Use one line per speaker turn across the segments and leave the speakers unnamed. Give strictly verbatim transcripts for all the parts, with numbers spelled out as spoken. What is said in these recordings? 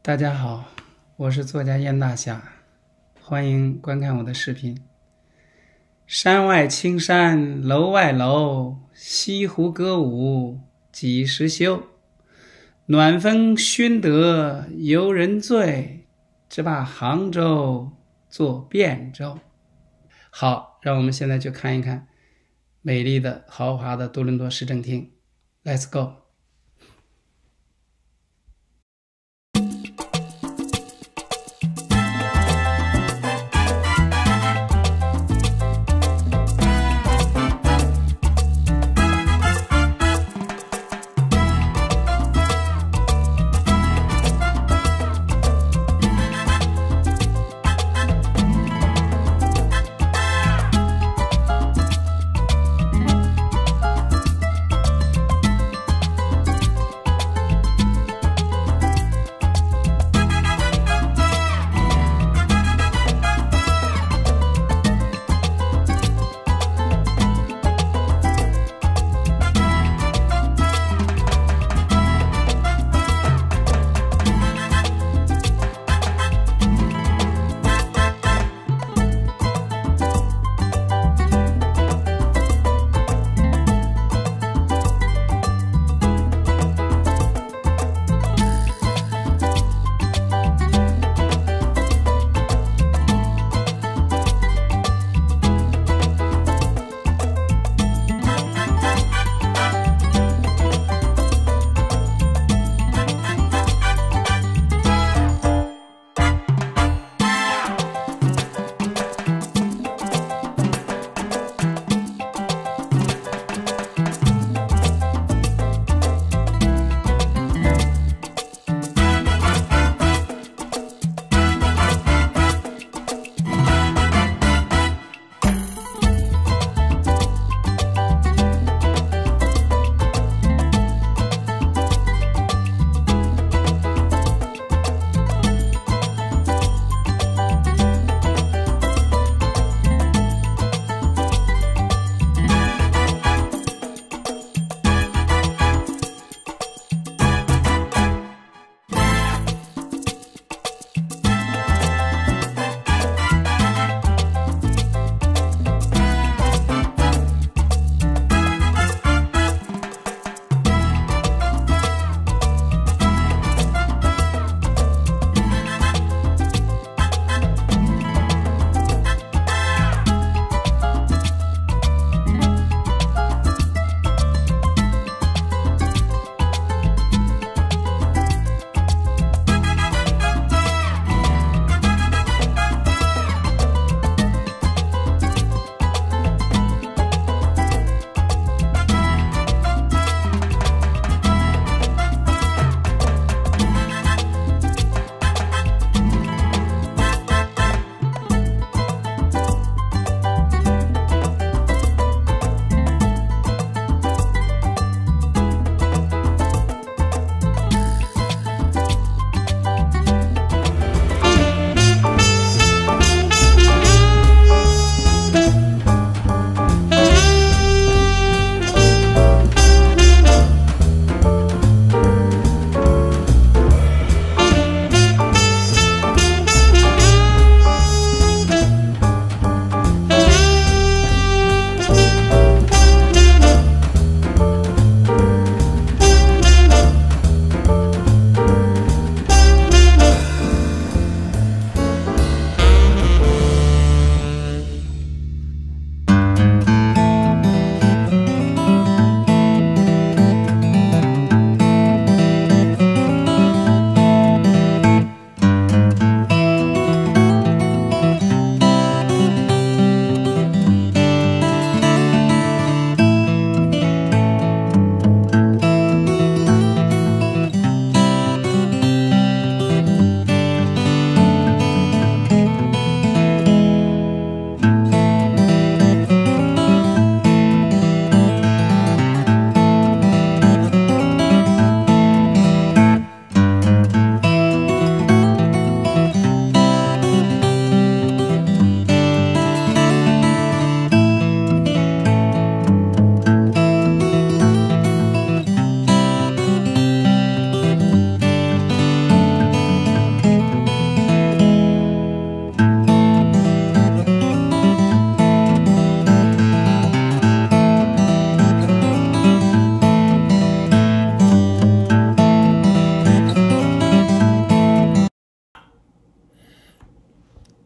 大家好，我是作家燕大侠，欢迎观看我的视频。山外青山楼外楼，西湖歌舞几时休？暖风熏得游人醉，只把杭州作汴州。好，让我们现在去看一看美丽的豪华的多伦多市政厅。 Let's go。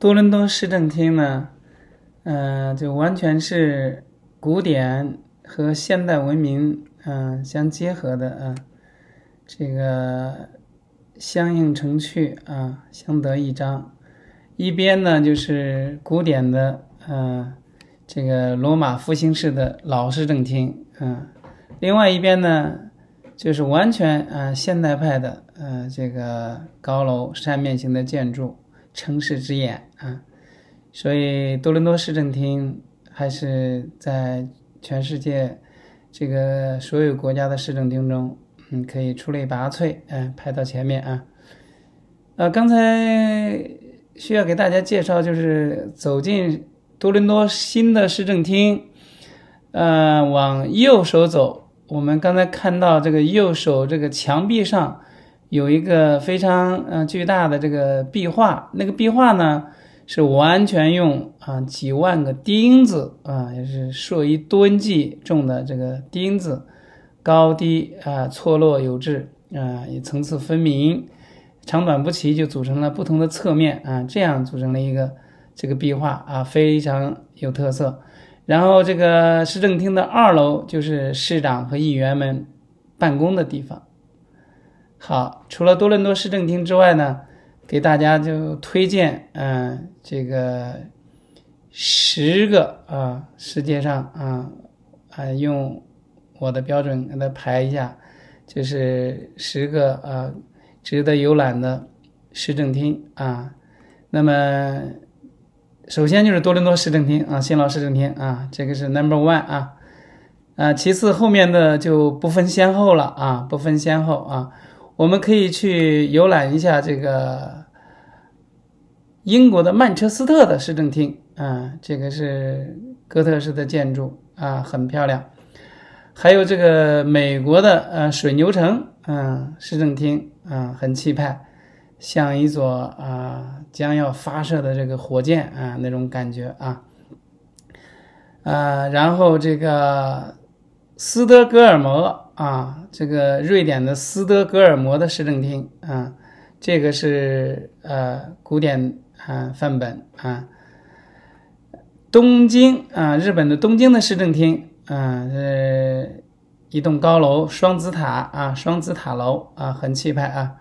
多伦多市政厅呢，呃，就完全是古典和现代文明嗯、呃、相结合的啊，这个相映成趣啊，相得益彰。一边呢就是古典的呃这个罗马复兴式的老市政厅，嗯、呃，另外一边呢就是完全呃现代派的呃这个高楼扇面型的建筑，城市之眼啊。所以多伦多市政厅还是在全世界这个所有国家的市政厅中，嗯，可以出类拔萃，嗯，排到前面啊。呃，刚才需要给大家介绍，就是走进多伦多新的市政厅，呃，往右手走，我们刚才看到这个右手这个墙壁上有一个非常呃巨大的这个壁画，那个壁画呢是完全用啊几万个钉子啊，也是数以吨计重的这个钉子，高低啊错落有致啊，也层次分明，长短不齐，就组成了不同的侧面啊，这样组成了一个这个壁画啊，非常有特色。然后这个市政厅的二楼就是市长和议员们办公的地方。好，除了多伦多市政厅之外呢，给大家就推荐嗯、呃、这个十个啊世界上啊啊用我的标准给它排一下，就是十个啊值得游览的市政厅啊。那么首先就是多伦多市政厅啊，新老市政厅啊，这个是 number one 啊啊，其次后面的就不分先后了啊，不分先后啊。我们可以去游览一下这个英国的曼彻斯特的市政厅啊，这个是哥特式的建筑啊，很漂亮。还有这个美国的呃水牛城嗯市政厅啊，很气派，像一座啊将要发射的这个火箭啊那种感觉啊啊，然后这个斯德哥尔摩啊，这个瑞典的斯德哥尔摩的市政厅啊，这个是呃古典啊范本啊。东京啊，日本的东京的市政厅啊，是一栋高楼，双子塔啊，双子塔楼啊，很气派啊。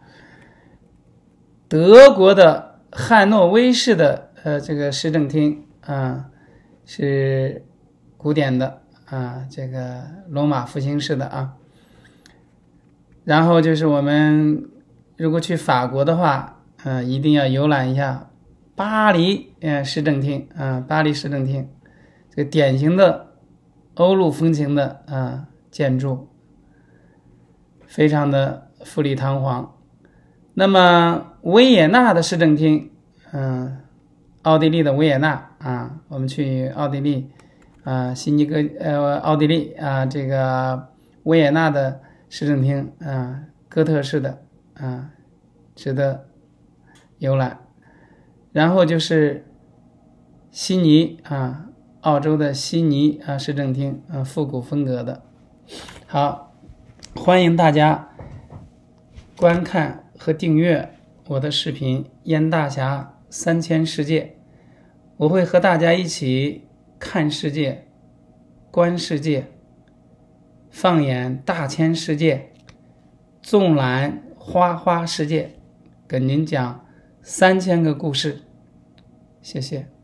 德国的汉诺威市的呃这个市政厅啊，是古典的啊，这个罗马复兴式的啊。然后就是我们如果去法国的话，呃，一定要游览一下巴黎呃市政厅啊，巴黎市政厅，这个典型的欧陆风情的啊建筑，非常的富丽堂皇。那么维也纳的市政厅，嗯、呃，奥地利的维也纳啊，我们去奥地利啊，悉尼哥呃奥地利啊，这个维也纳的市政厅啊，哥特式的啊，值得游览。然后就是悉尼啊，澳洲的悉尼啊市政厅啊，复古风格的。好，欢迎大家观看和订阅我的视频《燕大侠三千世界》，我会和大家一起看世界、观世界，放眼大千世界，纵览花花世界，跟您讲三千个故事。谢谢。